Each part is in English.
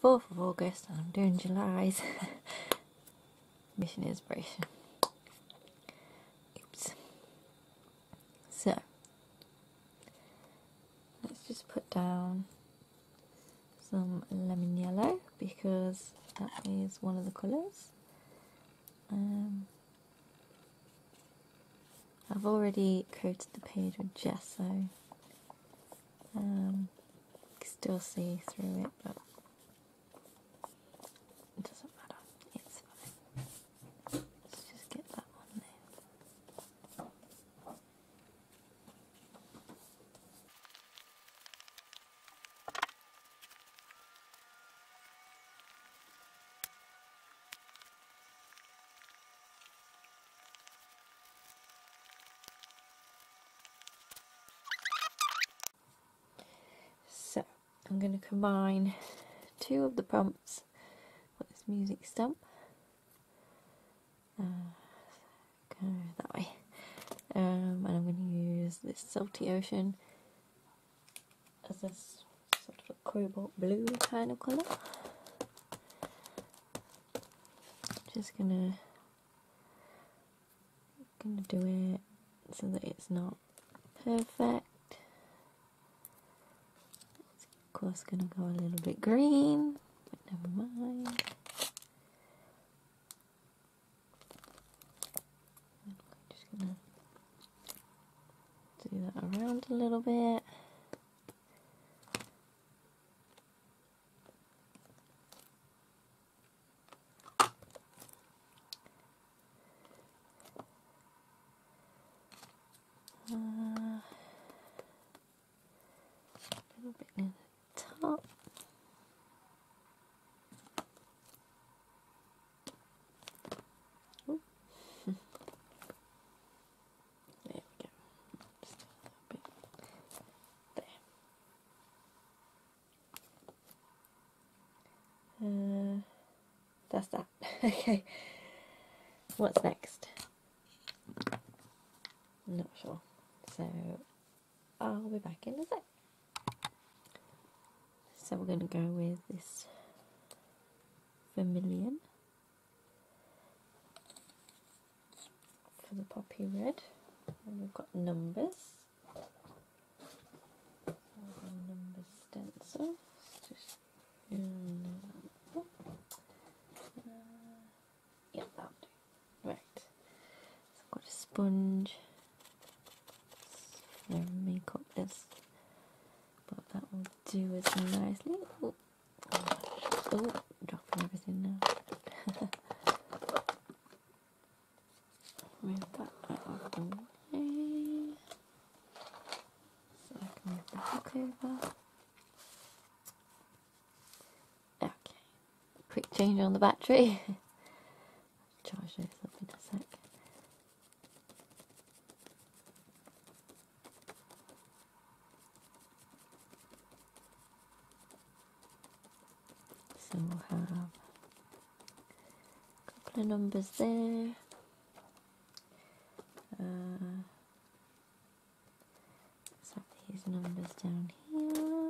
4th of August and I'm doing July's Mission Inspiration. Oops. So, let's just put down some lemon yellow because that is one of the colours. I've already coated the page with gesso. You can still see through it, but it doesn't matter. It's fine. Let's just get that on there. So, I'm going to combine 2 of the prompts for this music stump. Go that way. And I'm going to use this Salty Ocean as a sort of a cobalt blue kind of colour. Just gonna do it so that it's not perfect. It's of course gonna go a little bit green, but never mind. I'm just gonna do that around a little bit. A little bit near the top. Ooh. There we go. Just a little bit there. That's that. Okay. What's next? Not sure. So I'll be back in a sec. So we're going to go with this vermilion for the poppy red. And we've got numbers. Numbers stencil. Just yeah, that'll do. Right. So I've got a sponge. Make up this, but that will do as nicely. Oh, dropping everything now. Move that out of the way so I can move the book over. Okay, quick change on the battery. Charge this up in a sec. So we'll have a couple of numbers there. Let's have these numbers down here.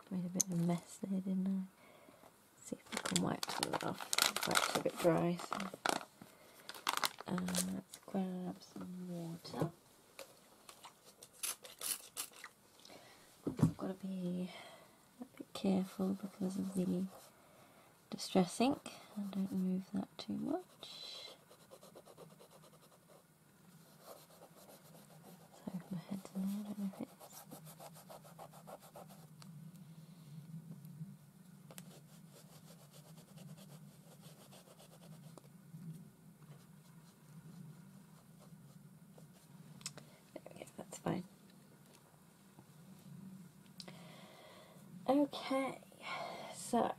Made a bit of a mess there, didn't I? See if I can wipe some of that off. It's actually a bit dry, so let's grab some water. I've got to be a bit careful because of the distress ink. I don't move that too much. So my head's in there, I don't know if it is. There we go, that's fine. Okay, so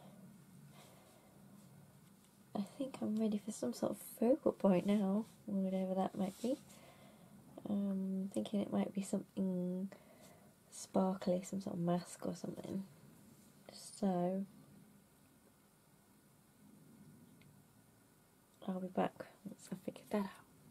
I think I'm ready for some sort of focal point now, whatever that might be. Thinking it might be something sparkly, some sort of mask or something. So I'll be back once I figure that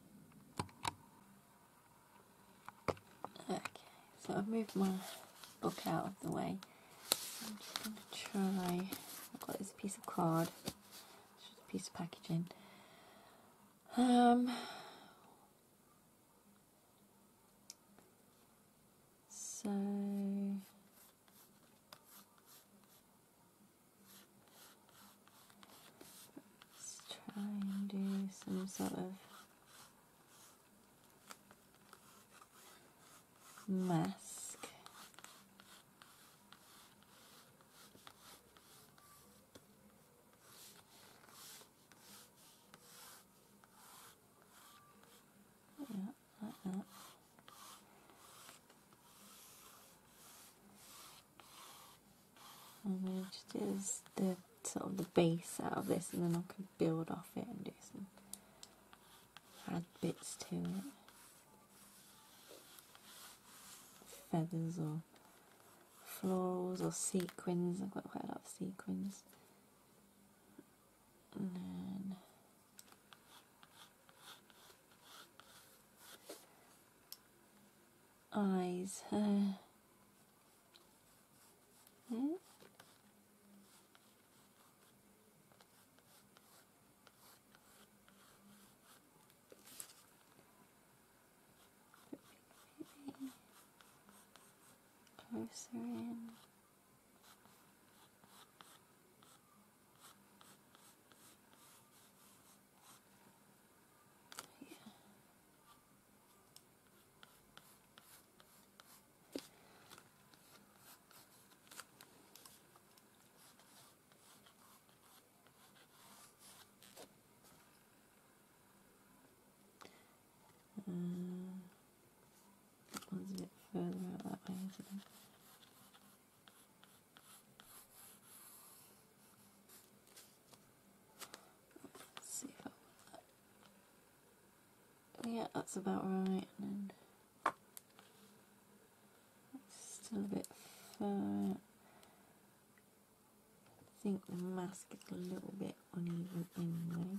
out. Okay, so I've moved my book out of the way. I'm just going to try. I've got this piece of card, it's just a piece of packaging. So let's try and do some sort of mask. Yeah, like that. I'm going to just do the sort of the base out of this, and then I can build off it and do some add bits to it, feathers or florals or sequins. I've got quite a lot of sequins, and then eyes. Yeah. Closer in. Yeah. That one's a bit further out that way, isn't it? Let's see if I want that. Yeah, that's about right. And it's still a bit far. I think the mask is a little bit uneven anyway.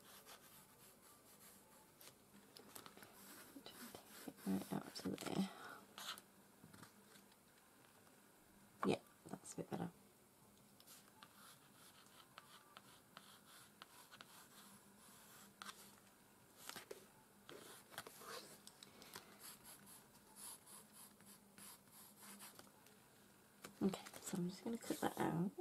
Right out to there. Yeah, that's a bit better. Okay, so I'm just going to cut that out.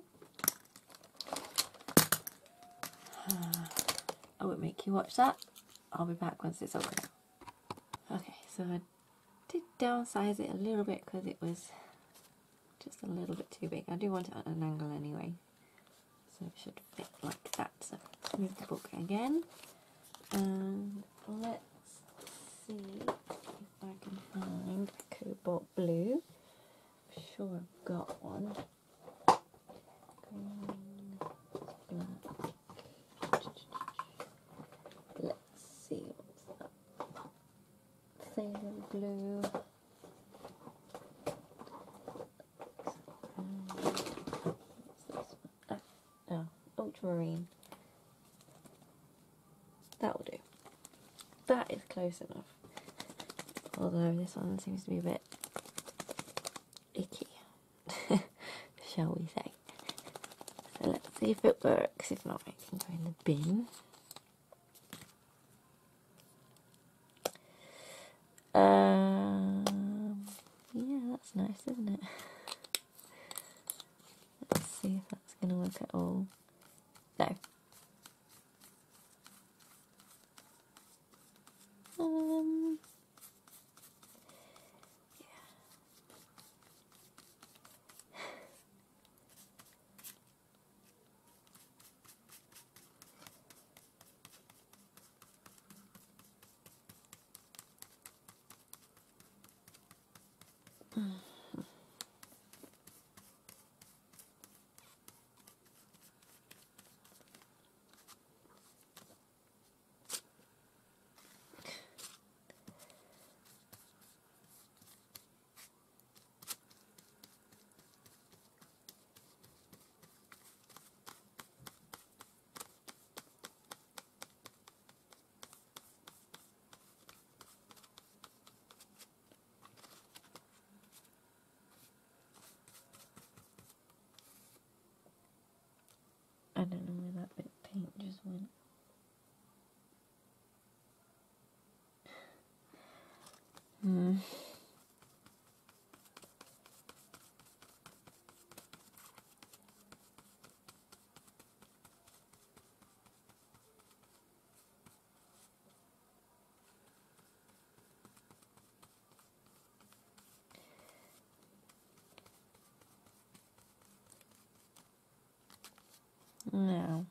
I won't make you watch that. I'll be back once it's over. Okay, so I did downsize it a little bit because it was just a little bit too big. I do want it at an angle anyway, so it should fit like that. So let's move the book again, and let's see if I can find cobalt blue. I'm sure I've got one. Green, black. Let's see what's that. Sailor blue. Ultramarine. That'll do. That is close enough. Although this one seems to be a bit icky. See if it works. If not, it can go in the bin. Yeah, that's nice, isn't it? Let's see if that's going to work at all. No. I don't know where that bit of paint just went. Now,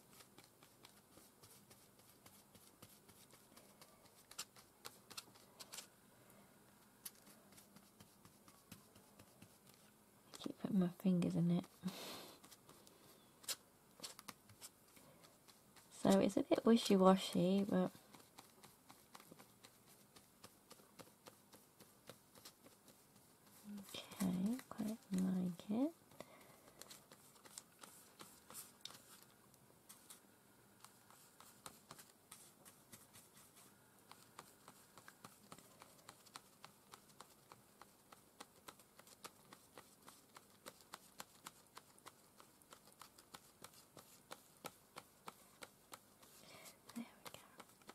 I keep putting my fingers in it. So it's a bit wishy-washy, but okay, quite like it. There we go.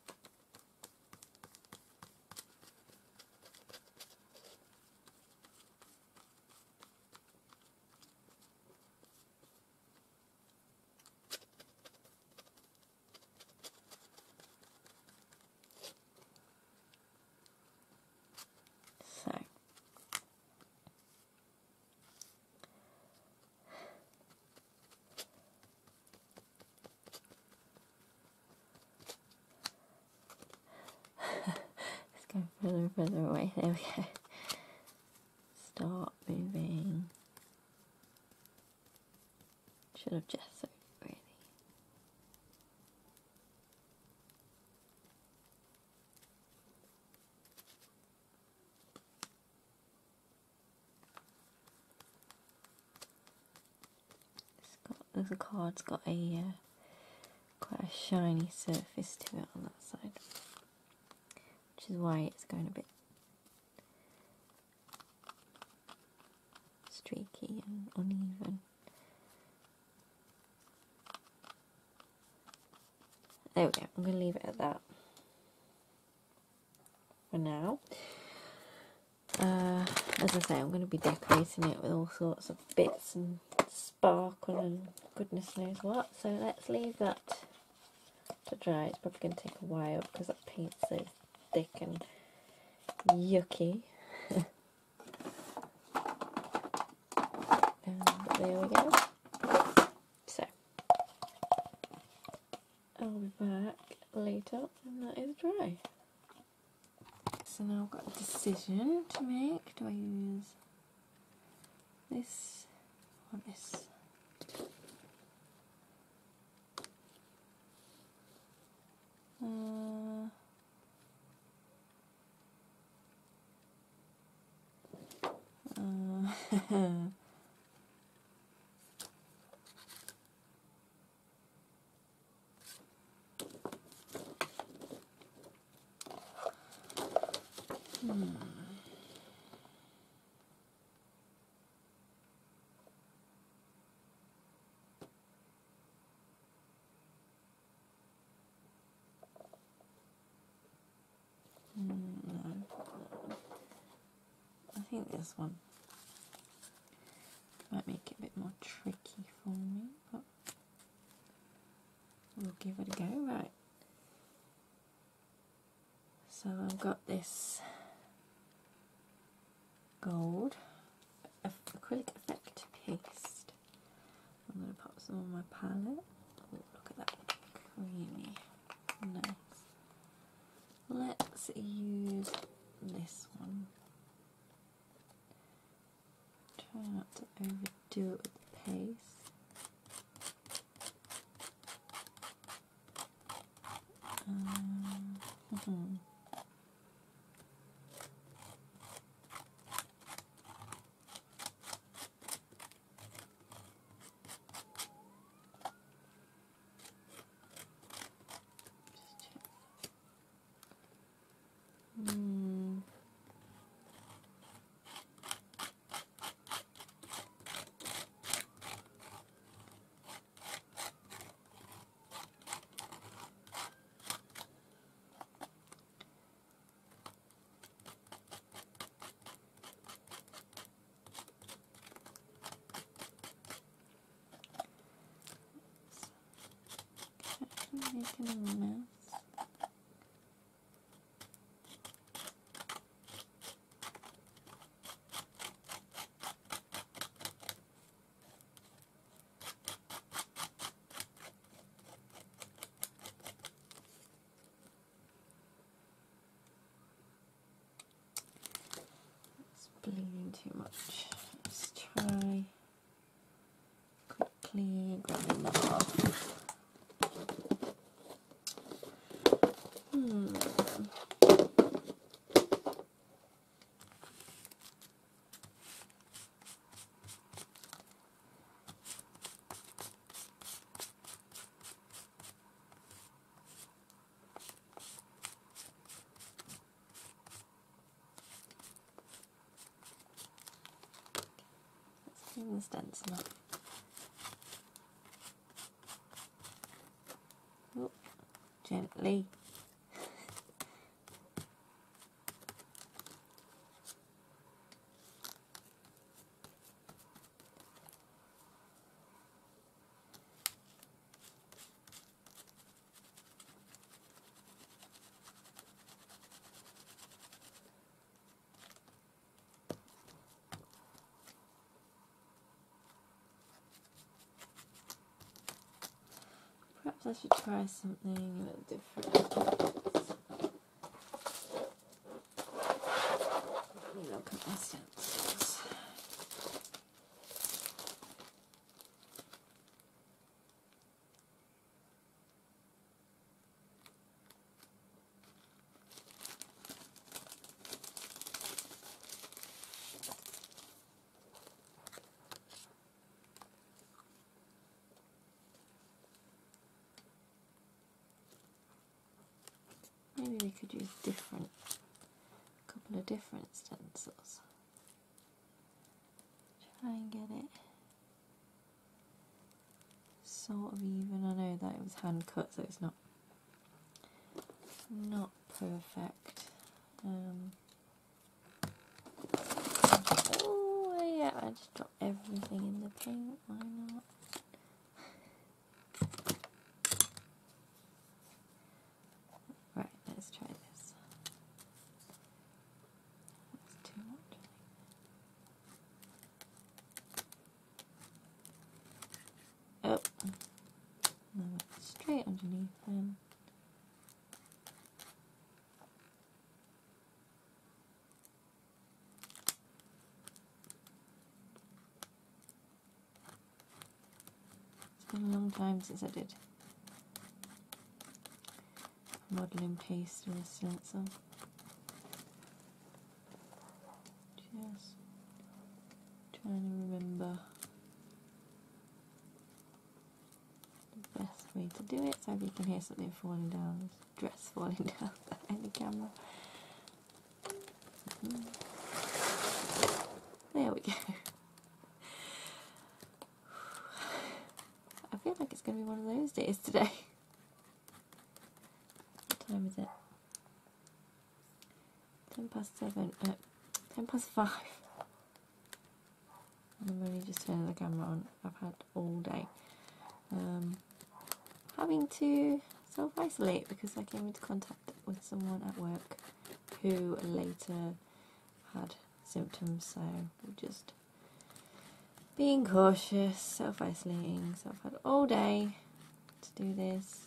So, let's go further and further away. There we go. Start moving. Should have just so really. The card's got a quite a shiny surface to it on that side, which is why it's going a bit streaky and uneven. There we go. I'm going to leave it at that for now. As I say, I'm going to be decorating it with all sorts of bits and sparkle and goodness knows what. So let's leave that to dry. It's probably going to take a while because that paint's so thick and yucky. But there we go. So I'll be back later when that is dry. So now I've got a decision to make. Do I use this or this? think this one might make it a bit more tricky for me, but we'll give it a go. Right, so I've got this gold acrylic effect paste. I'm going to pop some on my palette. Oh, look at that, creamy, nice. Let's use this one. Try not to overdo it with the paste. Making a mess. It's bleeding too much. Let's try quickly grabbing that off. Clean the stencil up. Oh, gently. Perhaps I should try something a little different. Let me look at my stencils. Maybe we could use a couple of different stencils. Try and get it sort of even. I know that it was hand cut, so it's not perfect. Oh yeah, I just dropped everything in the paint. Why not? Right, let's try this. That's too much. Oh, no, straight underneath them. It's been a long time since I did modelling paste with a stencil. Just trying to remember the best way to do it. So if you can hear something falling down, dress falling down behind the camera. There we go. I feel like it's going to be one of those days today. What time is it? 10 past 7. 5:10. And I'm only just turning the camera on. I've had all day. Having to self-isolate because I came into contact with someone at work who later had symptoms, so we're just being cautious, self-isolating. So I've had all day to do this.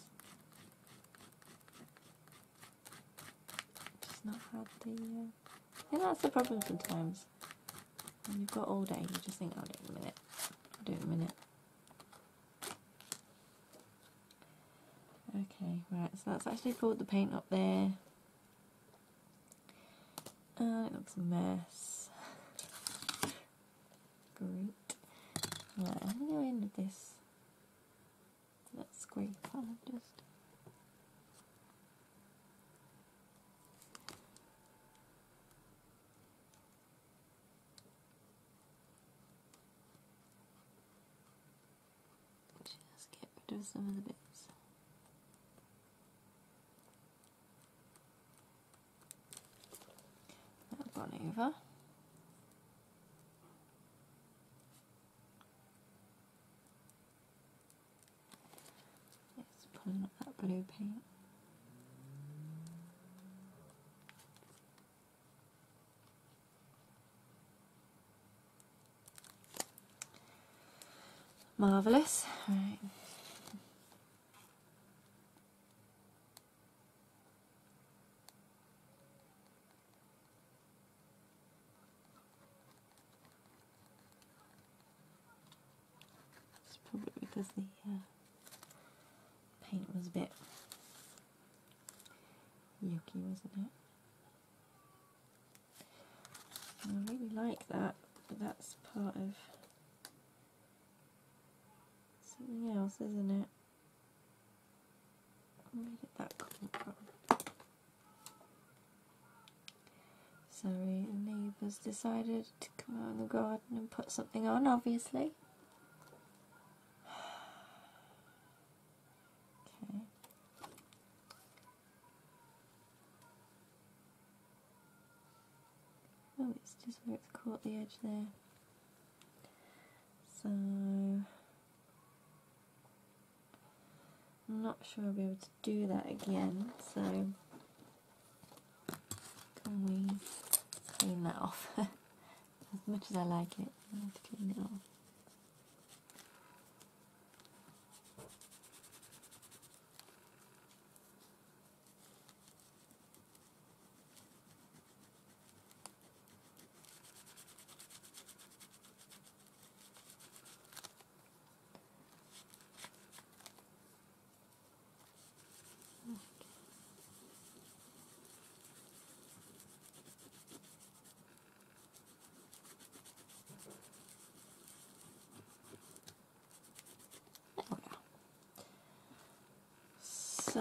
Just not had the... and that's the problem sometimes. When you've got all day, you just think, I'll do it in a minute. I'll do it in a minute. Okay, right, so that's actually pulled the paint up there. It looks a mess. Great. Right, I'm going to go in with this. That scraper, just... just get rid of some of the bits. That gone over. Just pulling up that blue paint. Marvellous. Right. It's probably because the paint was a bit yucky, wasn't it? I really like that, but that's part of something else, isn't it? Where did that come from? Sorry, a neighbour's decided to come out in the garden and put something on, obviously. Okay. Oh, it's just where it's caught the edge there. So... I'm not sure I'll be able to do that again, so can we clean that off? As much as I like it, I have to clean it off. So,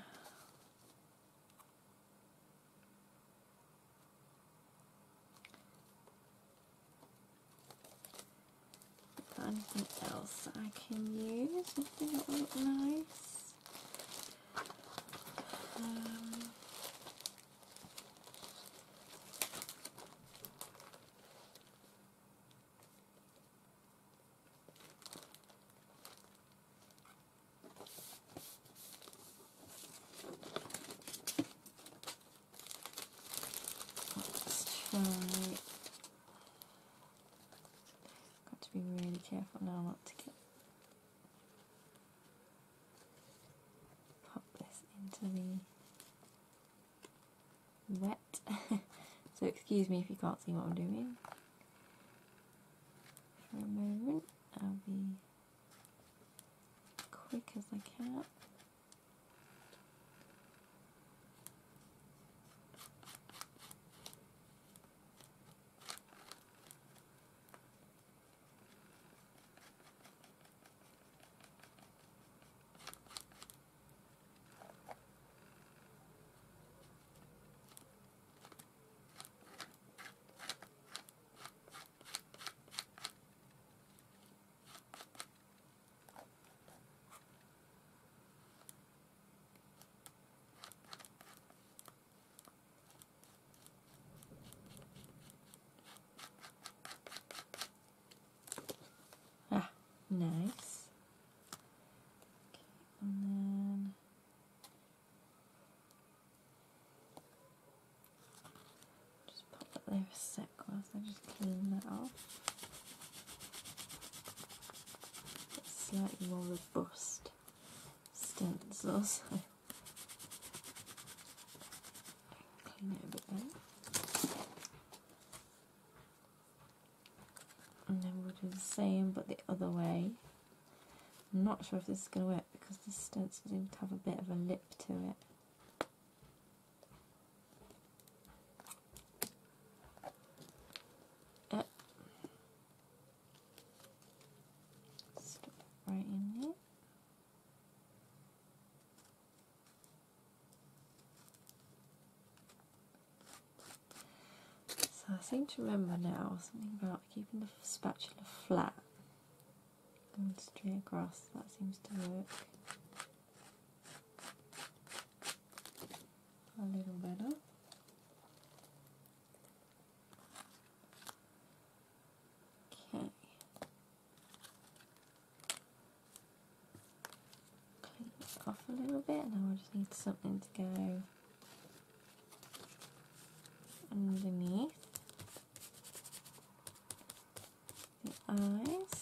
anything else I can use? Something that will look nice. Right. Got to be really careful now not to get pop this into the wet. So excuse me if you can't see what I'm doing. For a moment, I'll be quick as I can. nice. Okay, and then just pop that there a sec whilst I just clean that off. It's slightly more robust stencil, so clean it a bit then. And then we'll do the same but the other way. I'm not sure if this is going to work because this stencil seems to have a bit of a lip to it. Stuff it right in there. So I seem to remember now something about keeping the spatula flat. Going straight across, that seems to work a little better. Okay. Clean it off a little bit, now I just need something to go underneath the eyes.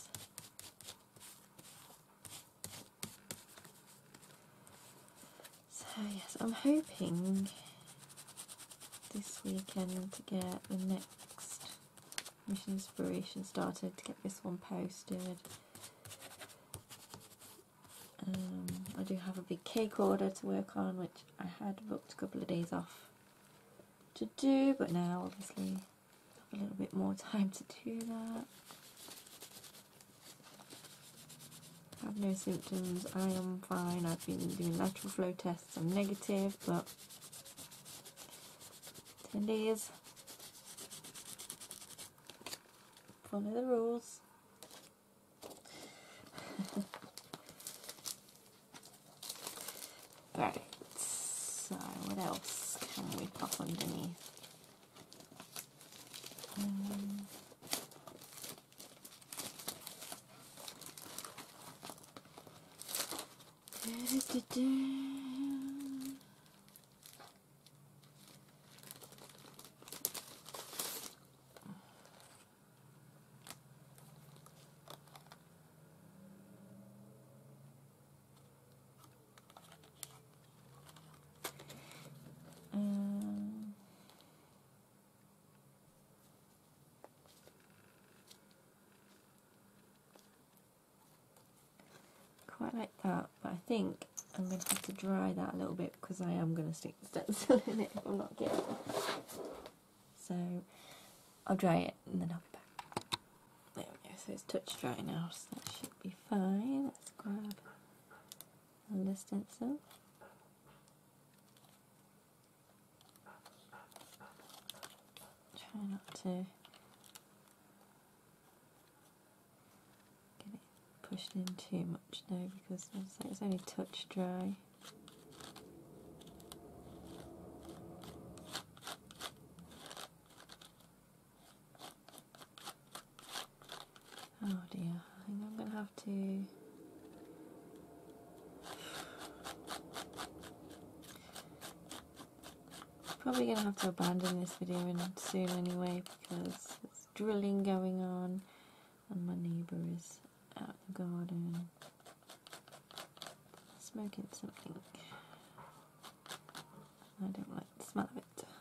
So yes, I'm hoping this weekend to get the next Mission Inspiration started, to get this one posted. I do have a big cake order to work on, which I had booked a couple of days off to do, but now obviously I have a little bit more time to do that. I have no symptoms, I am fine. I've been doing lateral flow tests, I'm negative, but 10 days. Follow the rules. Right, so what else can we pop underneath? Quite like that, but I think I'm going to have to dry that a little bit because I am going to stick the stencil in it if I'm not careful. So I'll dry it and then I'll be back. There we go, so it's touch dry now, so that should be fine. Let's grab another stencil. Try not to get it pushed in too much though, because it's only touch dry. Oh dear, I think I'm going to have to probably going to have to abandon this video soon anyway, because there's drilling going on and my neighbour is out in the garden smoking something. I don't like the smell of it.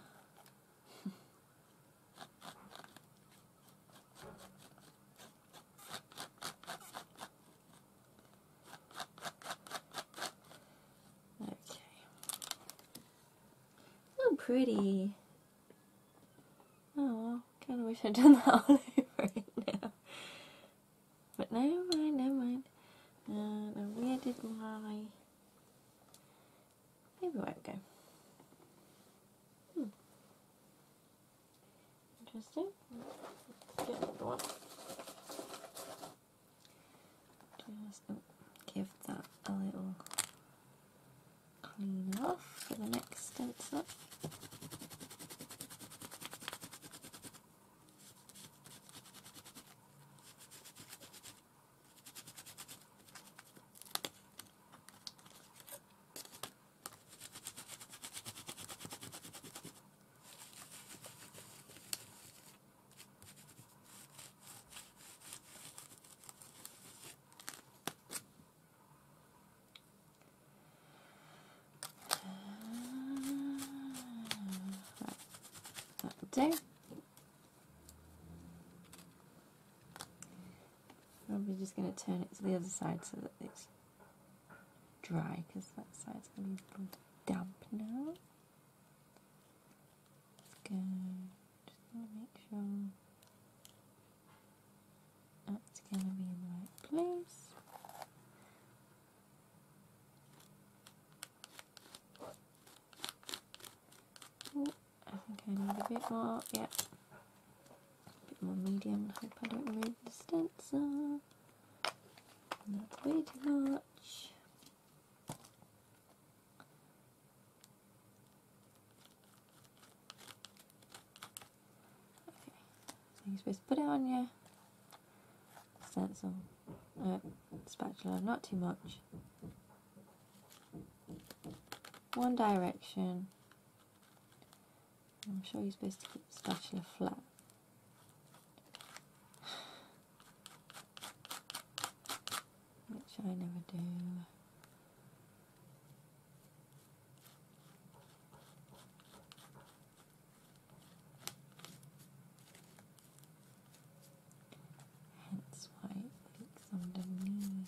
Okay. Oh, pretty. Oh, kind of wish I'd done that all over it now. But never mind, never mind. Now where did my... Maybe where it go? Interesting. Let's get another one. Just give that a little clean off for the next stencil. do. I'm just going to turn it to the other side so that it's dry, because that side's going to be a little damp now. Let's go. Just want to make sure that's going to be in the right place. Oh, I think I need a bit more. Yeah. More medium. I hope I don't remove the stencil. That's way too much. Okay, so you're supposed to put it on your stencil, spatula, not too much. One direction. I'm sure you're supposed to keep the spatula flat. Which I never do. Hence why it leaks underneath.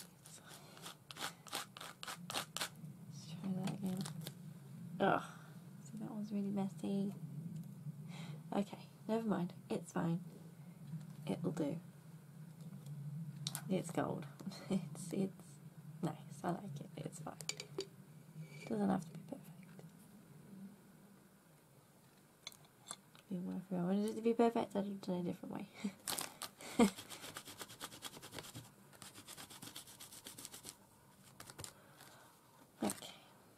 Let's try that again. Ugh, so that one's really messy. Okay, never mind. It's fine. It'll do. It's gold. It's nice. I like it. It's fine. Doesn't have to be perfect. If I wanted it to be perfect, I'd have done it a different way. Okay.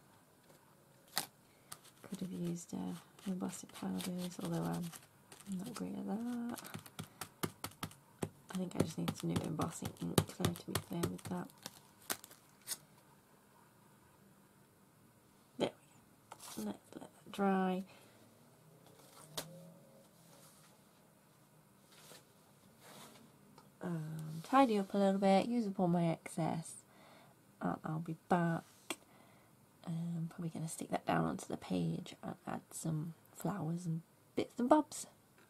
Could have used embossing powders, although I'm not great at that. I think I just need some new embossing ink, though, to be fair with that. There we go. Let's let that dry. Tidy up a little bit, use up all my excess, and I'll be back. Probably going to stick that down onto the page and add some flowers and bits and bobs.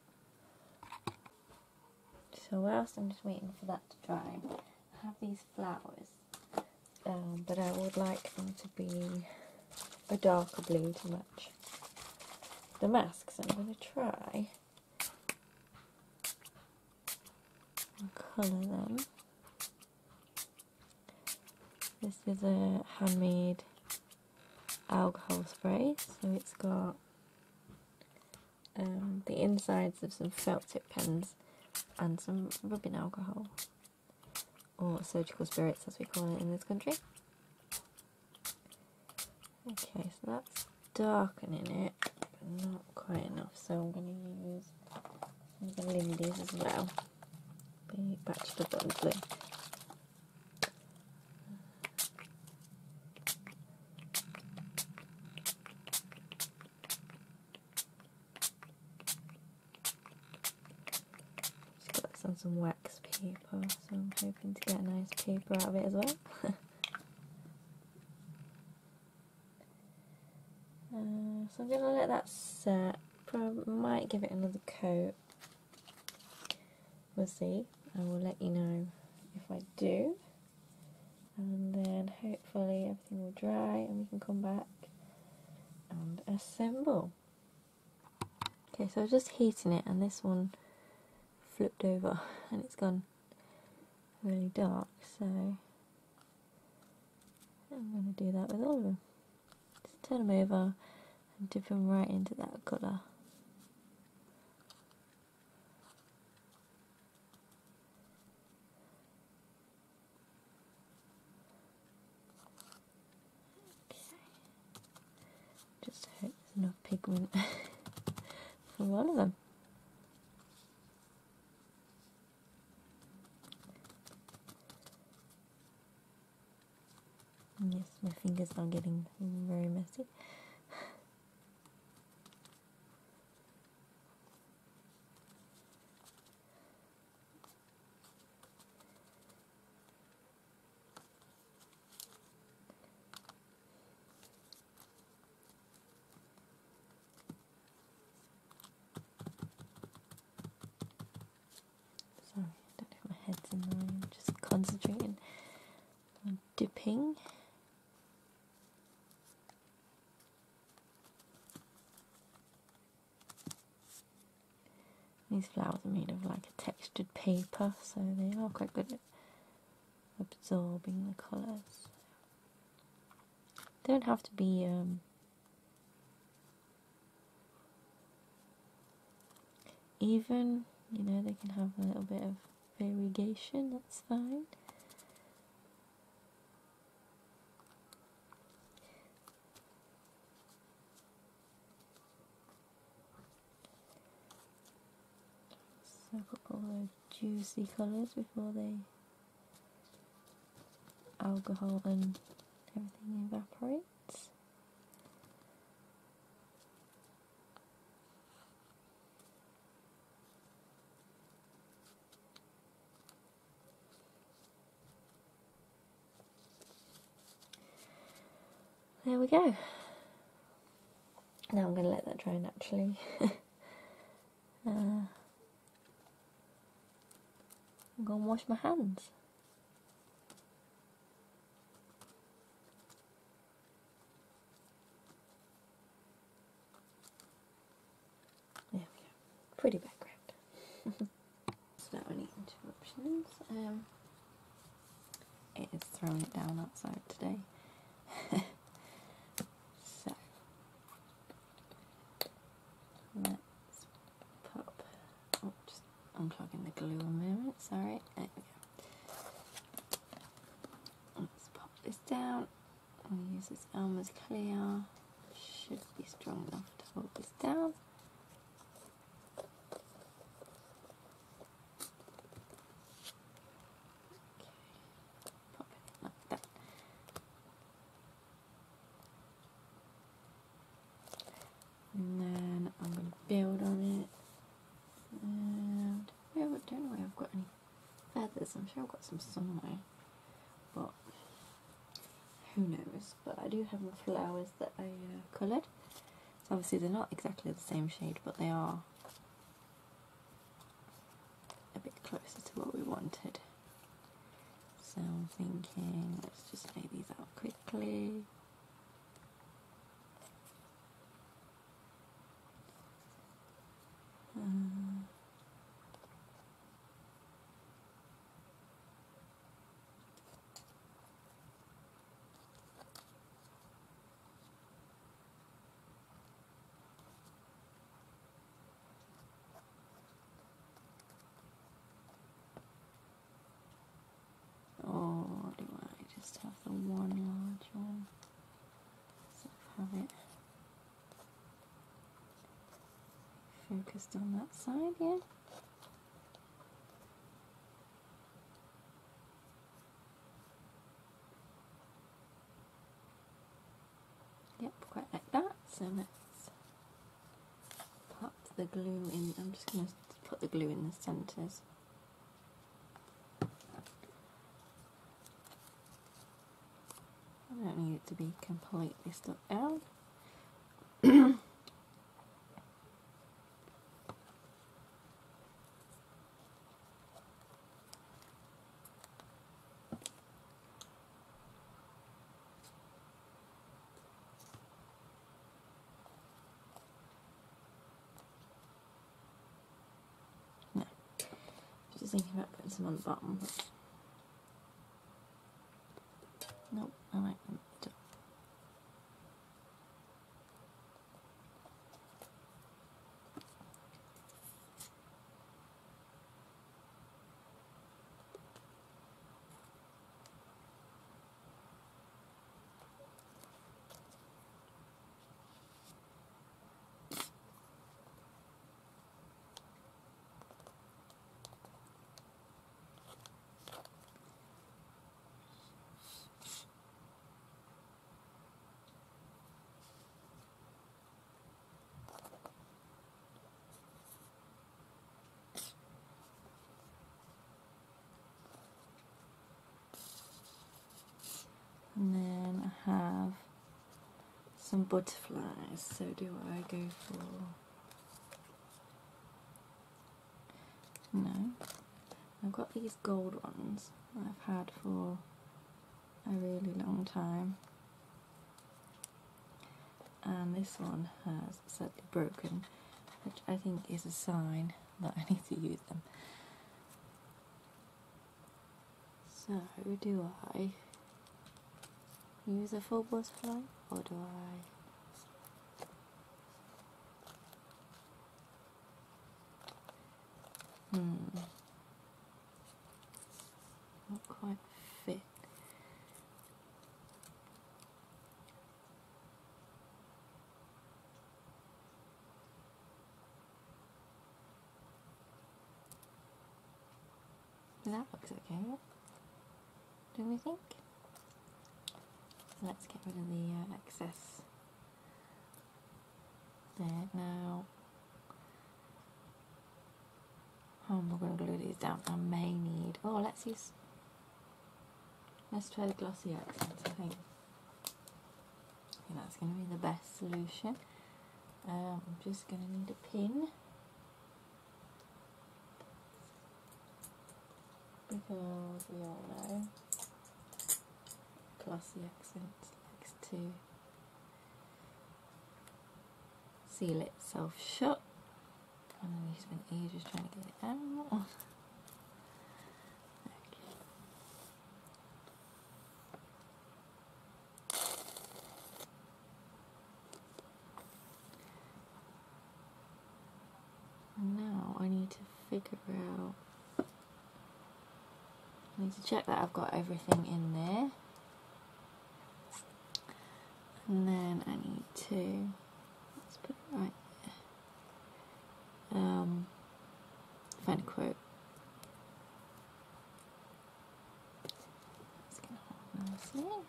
So whilst I'm just waiting for that to dry, I have these flowers, but I would like them to be a darker blue to match the mask. So I'm going to try and colour them. This is a handmade alcohol spray, so it's got the insides of some felt tip pens and some rubbing alcohol, or surgical spirits as we call it in this country. Okay, so that's darkening it, but not quite enough, so I'm going to use some of the Lindy's as well. Big batch of the blue. On some wax paper, so I'm hoping to get a nice paper out of it as well. So I'm going to let that set. Probably might give it another coat. We'll see. I will let you know if I do. And then hopefully everything will dry and we can come back and assemble. Okay, so I was just heating it, and this one flipped over and it's gone really dark, so I'm going to do that with all of them. Just turn them over and dip them right into that colour. Okay. Just hope there's enough pigment for one of them. Yes, my fingers are getting very messy. concentrating on dipping. These flowers are made of like a textured paper, so they are quite good at absorbing the colours. Don't have to be even, you know, they can have a little bit of variegation, that's fine. So I've got all the juicy colours before the alcohol and everything evaporates. There we go. Now I'm going to let that dry naturally. I'm going to wash my hands. There we go. Pretty background. Without any interruptions. It is throwing it down outside today. So let's pop. Oh, just unclogging the glue a moment. Sorry. There we go. Let's pop this down. I'll use this Elmer's Clear. Should be strong enough to hold this down. And then I'm going to build on it. And I don't know if I've got any feathers. I'm sure I've got some somewhere, but who knows. But I do have the flowers that I coloured. So obviously they're not exactly the same shade, but they are a bit closer to what we wanted. So I'm thinking, let's just lay these out quickly. Or do I just have the one large one? So have it focused on that side, yeah? Yep, quite like that. So let's pop the glue in. I'm just going to put the glue in the centres. I don't need it to be completely stuck down. No, just thinking about putting some on the bottom. But nope, I like them. And then I have some butterflies. So do I go for... No. I've got these gold ones that I've had for a really long time, and this one has slightly broken, which I think is a sign that I need to use them. So, do I use a full butterfly, or do I... Not quite fit. That looks okay, don't we think? Let's get rid of the excess there now. We're going to glue these down. I may need... Oh, let's try the glossy accents, I think. That's going to be the best solution. I'm just going to need a pin, because we all know glossy accents likes to seal itself shut, and then you spend ages trying to get it out. Okay. And now I need to figure out, I need to check that I've got everything in there, and then I need to, let's put it right there, find a quote. It's going to hold nicely.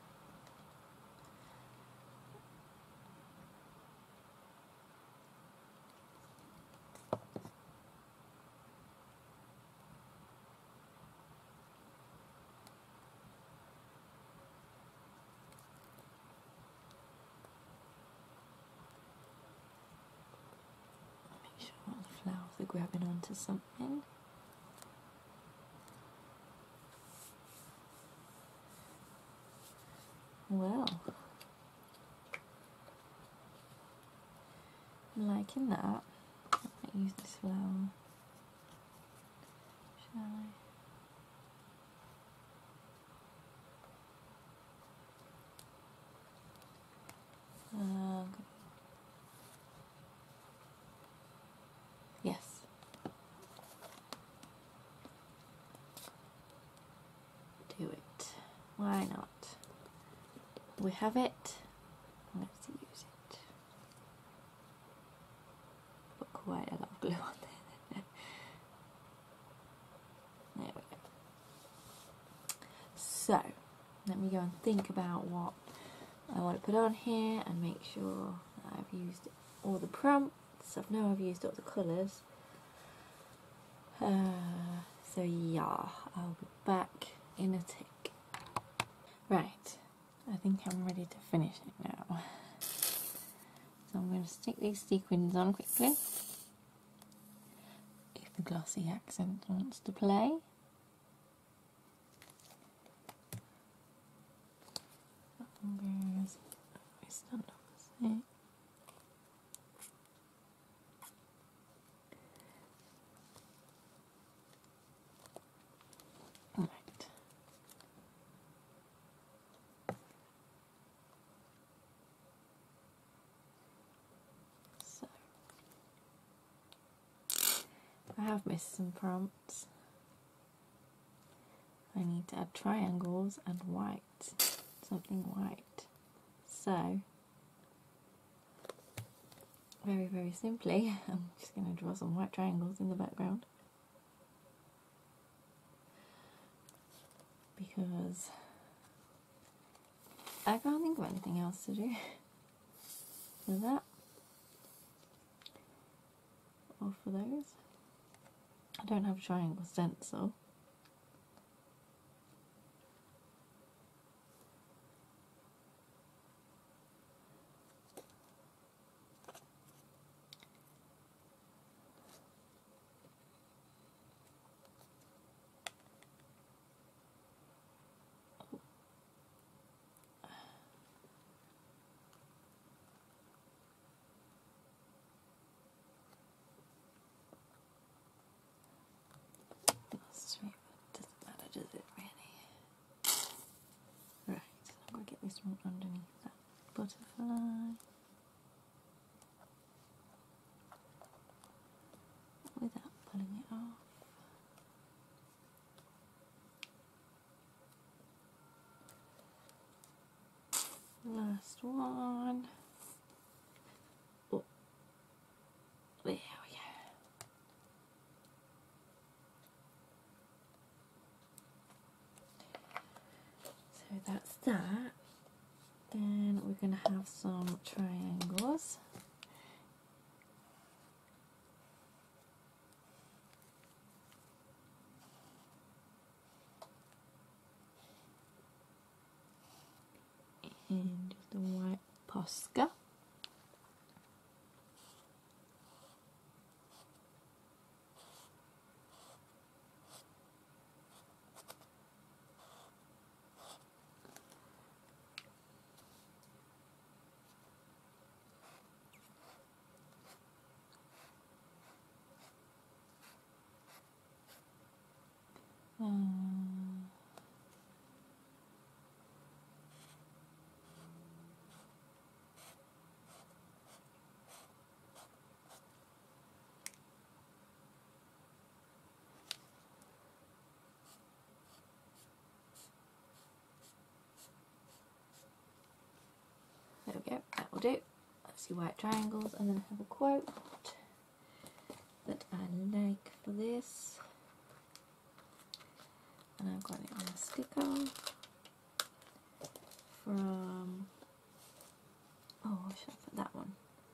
Make sure all the flowers are grabbing onto something. Well, I'm liking that. I might use this flower. Shall I? Yes. Do it. Why not? We have it. Let's use it. Put quite a lot of glue on there. There we go. So, let me go and think about what I want to put on here and make sure that I've used all the prompts. I know I've used all the colours. So yeah, I'll be back in a tick. Right, I think I'm ready to finish it now. So I'm going to stick these sequins on quickly. If the glossy accent wants to play. Fingers, we stand up a sec. Right. So I have missed some prompts. I need to add triangles and white, something white. So very, very simply, I'm just going to draw some white triangles in the background, because I can't think of anything else to do for that or for those. I don't have a triangle stencil. from underneath that butterfly without pulling it off. Last one. Oh, there we go. So that's that. Then we're going to have some triangles. And just a white Posca. There we go, that will do. Let's see white triangles, and then I have a quote that I like for this. And I've got it on a sticker from, oh, should I put that one?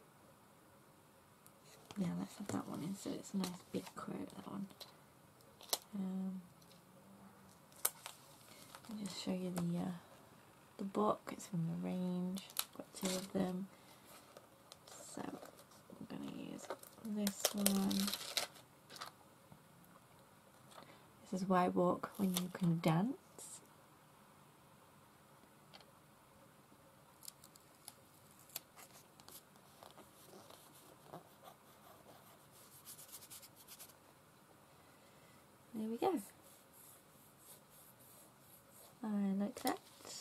Yeah, let's have that one instead. It's a nice big quote, that one. I'll just show you the book. It's from the range. I've got two of them. So I'm going to use this one. This is Why Walk When You Can Dance. There we go. I like that.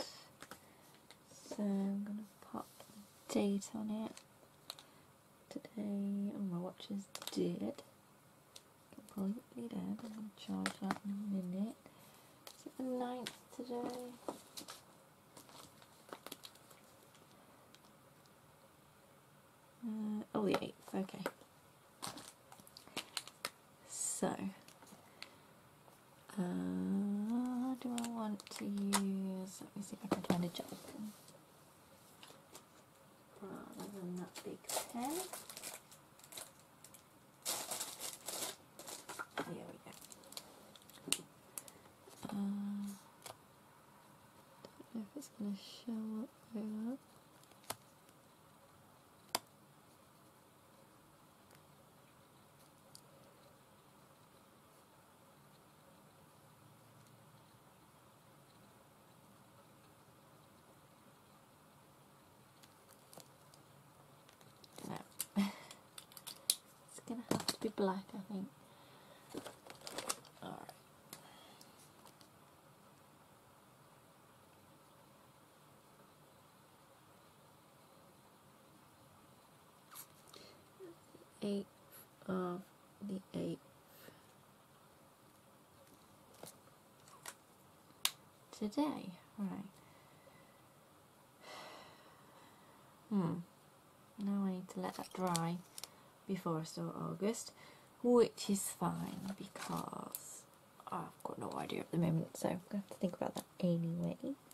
So I'm going to pop a date on it. Today, oh, my watch is dead. Completely dead. I'm going to charge that in a minute. Is it the 9th today? Oh, the 8th, okay. So, do I want to use, let me see if I can find a gel pen rather than that big pen. There we go. Don't know if it's going to show up very well. It's going to have to be black, I think. Alright. Eighth of the 8th. Today, right. Now I need to let that dry before I start August, which is fine because I've got no idea at the moment, so I'm going to have to think about that anyway.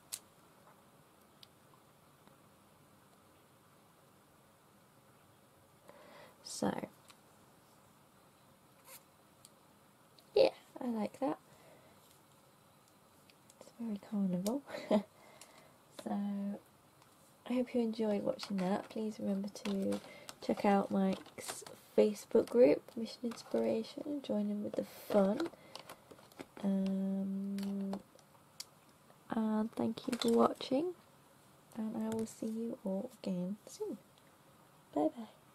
So, yeah, I like that. It's very carnival. So, I hope you enjoyed watching that. Please remember to check out Mike's Facebook group, Mission Inspiration, join in with the fun. And thank you for watching, and I will see you all again soon. Bye bye.